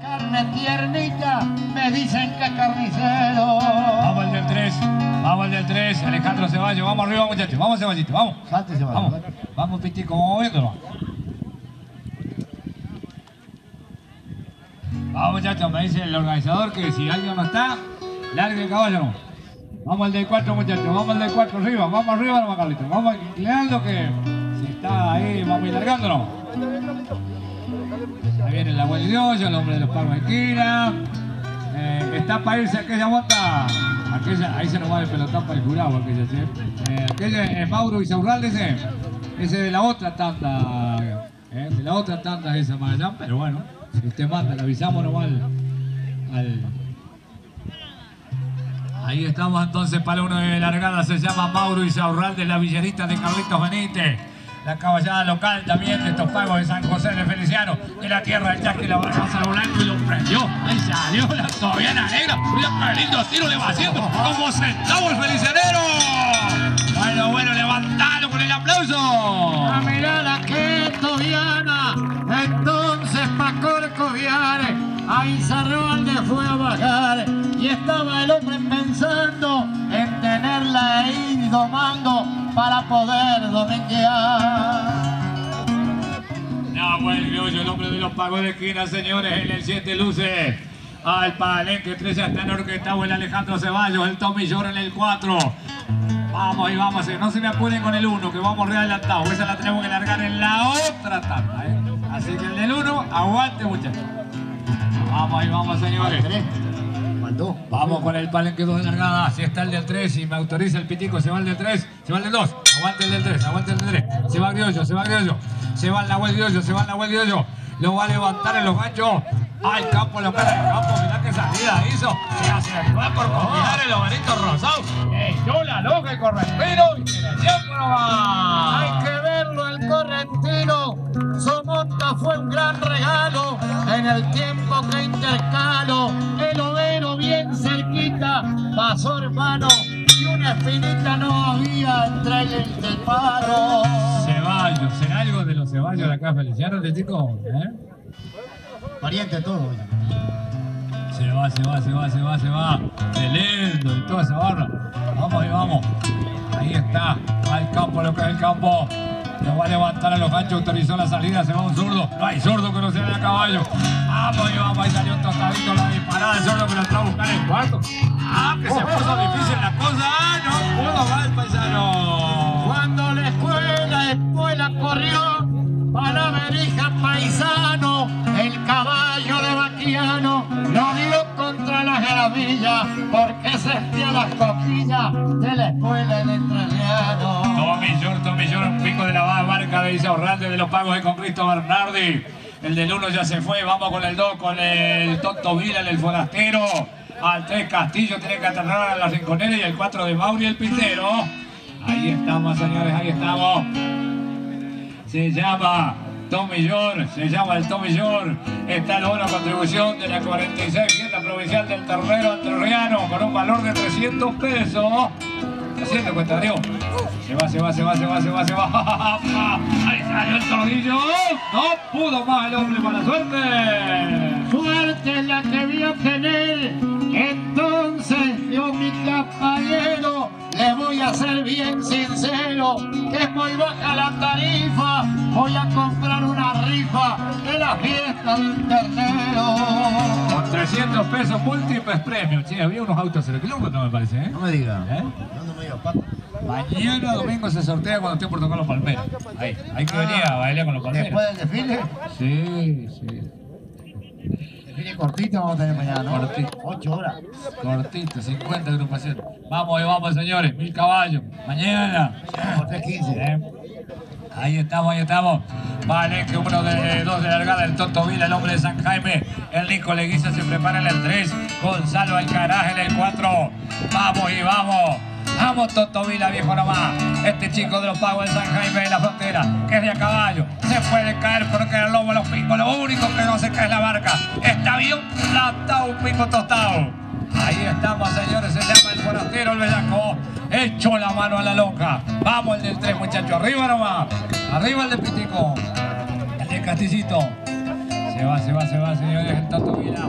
carne tiernita, me dicen que carnicero. Vamos el del 3, vamos el del 3, Alejandro Ceballos, vamos arriba muchachos, vamos Ceballito, vamos. Salte, Ceballos. Vamos, vamos Pitico, vamos viéndolo. Vamos muchachos, me dice el organizador que si alguien no está, largue el caballo. Vamos al del 4 muchachos, vamos al del 4 arriba, nomás Carlitos, vamos inclinando que si está ahí vamos a ir largándonos. Ahí viene el abuelo Dios, el hombre de los pagos de esquina. Está para irse aquella bota, ahí se nos va el pelotón para el jurado, aquella es Mauro Isaurralde ese de la otra tanda, de la otra tanda esa más allá, pero bueno, si usted manda, le avisamos nomás Ahí estamos entonces para uno de largada, se llama Mauro Isaurralde, la villerita de Carlitos Benítez. La caballada local también de estos pagos de San José de Feliciano, de la tierra del Chasque, la barra San Blanco y lo prendió. Ahí salió la tobiana negra. Mira qué lindo tiro le va haciendo, como centavo el felicianero. Bueno, levantalo con el aplauso. A mirada que tobiana, entonces pa' Corcoviare, ahí Sarroalde fue a bajar y estaba el hombre pensando en tenerla ahí domando para poder dominguear. Nahuel el hombre de los pagos de esquina, señores, en el 7 luces al palenque 3 ya está en orquestado el Alejandro Ceballos, el Tommy Llor en el 4. Vamos y vamos, no se me apuren con el 1, que vamos readelantados, esa la tenemos que largar en la otra tanda, Así que el del 1, aguante muchachos. Vamos y vamos, señores. Vamos con el palenque 2 de largada. Si está el del 3, si me autoriza el Pitico, se va el del 3, se va el del 2. Aguante el del 3, aguante el del 3. Se va Griollo, se va Griollo. Se va el Nahuel Griollo, se va el Nahuel Griollo. Lo va a levantar en los ganchos. Al campo, lo cara del campo. Mirá qué salida hizo. Se acercó por confiar el ovarito rosado. Echó la loca el correntino y tiempo nomás. Hay que verlo el correntino. Somonta fue un gran regalo en el tiempo que intercalo. El overo bien cerquita pasó hermano y una espinita no había entre él y el paro. Ceballos, ¿será algo de los Ceballos de acá Feliciano, de chico? Pariente todo. Se va. Celendo y toda esa barra. Vamos y vamos. Ahí está. Al campo, lo que es el campo. Lo va a levantar a los ganchos, autorizó la salida, se va un zurdo. No hay zurdo que no sea de a caballo. Vamos y vamos, ahí salió un tostadito la disparada, el zurdo que lo entró a buscar en el cuarto. Que se puso difícil la cosa. No pudo más el paisano. Cuando la escuela corrió para Berija paisano, el caballo de Baquiano lo dio contra la gravilla porque sentía las coquillas de la escuela de Entrerriano. Tommy Llor, un pico de la barca de Isaurralde de los pagos de con Cristo Bernardi. El del 1 ya se fue, vamos con el 2, con el Tonto Vila, el forastero. Al 3 Castillo tiene que aterrar a la Rinconera y el 4 de Mauri el Pintero. Ahí estamos, señores, ahí estamos. Se llama Tommy Llor, se llama el Tommy Llor. Está la buena contribución de la 46 Fiesta Provincial del Tornero Entrerriano con un valor de 300 pesos. Haciendo cuenta Dios. Se va. Ahí salió el tordillo. No pudo más el hombre, mala suerte. Suerte es la que vio tener. Entonces yo, mi caballero, le voy a ser bien sincero, que es muy baja la tarifa. Voy a comprar una rifa de la fiesta del ternero. Con 300 pesos múltiples premios. Che, había unos autos 0 kilómetros, me parece, No me diga. No me diga, pato. Mañana domingo se sortea cuando esté por tocar los palmeros. Ahí que venía a bailar con los palmeros. ¿Después del desfile? Sí. Desfile cortito vamos a tener mañana, ¿no? Cortito. 8 horas. Cortito, 50 agrupaciones. Vamos, señores. 1000 caballos. Mañana. 3:15. Ahí estamos. Vale, que uno de 2 de largada, el Tonto Vila, el hombre de San Jaime. El Nico Leguiza se prepara en el 3. Gonzalo Alcaraz en el 4. Vamos. Vamos, Tonto Vila, viejo nomás. Este chico de los pagos de San Jaime de la Frontera, que es de a caballo, se puede caer porque el lomo los picos. Lo único que no se cae es la barca. Está bien plantado, un pico tostado. Ahí estamos, señores, se llama el forastero, el bellaco. Echó la mano a la loca. Vamos, el del 3, muchachos. Arriba nomás. Arriba el de Pitico. El de Castillito. Se va, señores, el Tonto Vila.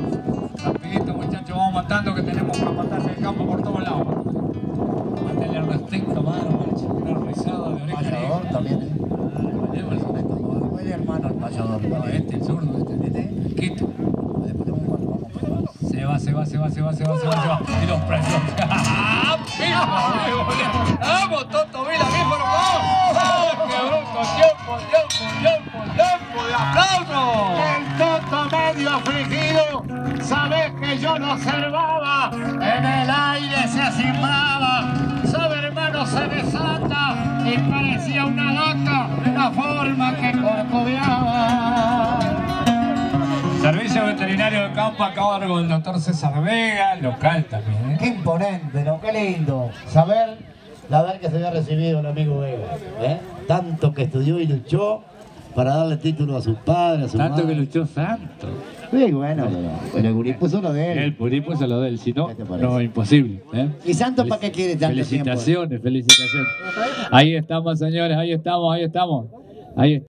va. Y los prendió. ¡Vamos, Toto Vila, viejo hermoso! ¡Qué bruto! ¡Tiempo de aplauso! El Toto medio afligido, sabes que yo lo observaba, en el aire se cimbraba, sabe hermano se desata y parecía una vaca, la forma que corcoveaba. Servicio veterinario de campo a cargo del doctor César Vega, local también, ¿eh? Qué imponente, ¿no? Qué lindo. Saber que se había recibido el amigo Vega, ¿eh? Tanto que estudió y luchó para darle título a sus padres, a su Tanto madre. que luchó Santo. Sí, bueno, pero el gurí puso lo de él. El Purí puso lo de él, si no, ¿Qué te parece? no, imposible. ¿eh? ¿Y Santos para qué quiere tanto tiempo? Felicitaciones. Ahí estamos, señores, ahí estamos. Ahí